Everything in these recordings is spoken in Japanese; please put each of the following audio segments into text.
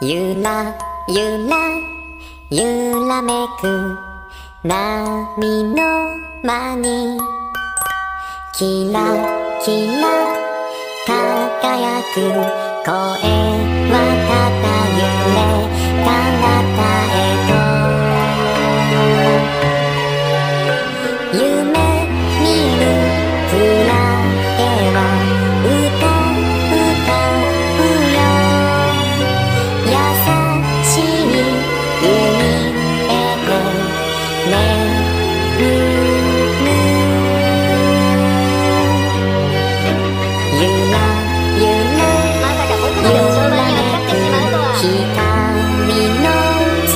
ゆらゆらゆらめく波の間にキラキラ輝く声はただ揺れ彼方へと夢見るくらいは歌うよ優しい海へと眠るゆらゆらまさか僕までお商売に扱ってしまうとは。 光の粒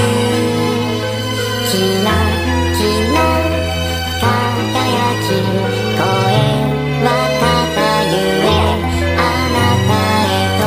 キラキラ輝き声はただ揺れあなたへ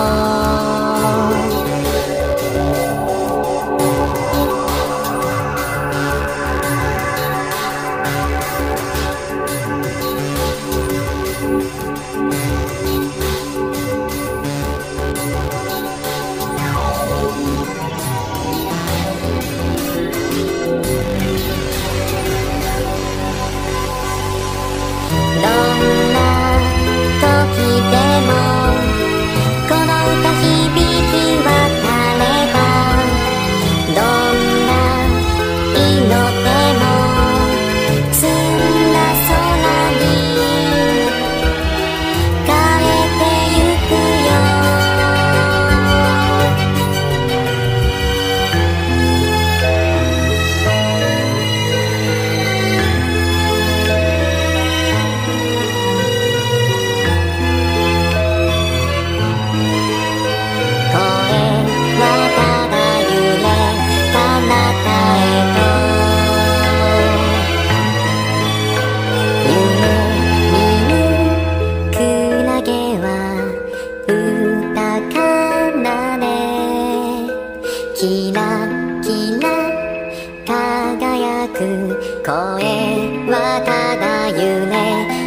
どんな時でもこの歌響き渡ればどんな色でも澄んだ空に変えてゆくよ声はただ揺れ彼方へと夢見るクラゲは歌かなねキラキラ輝く声はただ揺れ